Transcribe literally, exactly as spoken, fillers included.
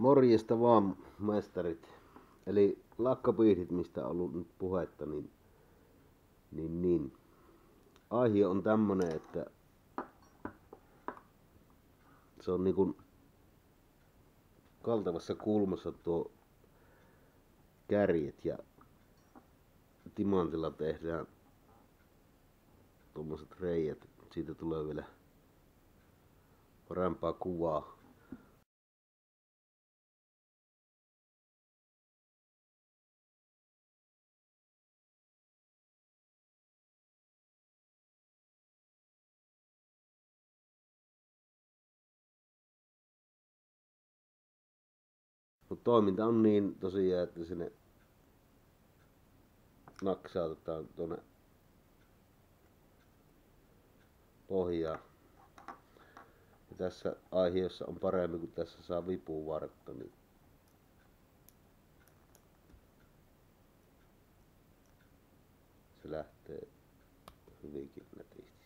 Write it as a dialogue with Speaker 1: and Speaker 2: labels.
Speaker 1: Morjesta vaan, mestarit. Eli Lakkapihdit, mistä on ollut nyt puhetta, niin, niin, niin. Aihe on tämmönen, että se on niinku kaltavassa kulmassa tuo kärjet ja timantilla tehdään tuommoiset reijät. Siitä tulee vielä parempaa kuvaa. Mut toiminta on niin tosiaan, että sinne naksautetaan tuonne pohjaan. Ja tässä aiheessa on paremmin, kun tässä saa vipuvartta, niin se lähtee hyvinkin netisti.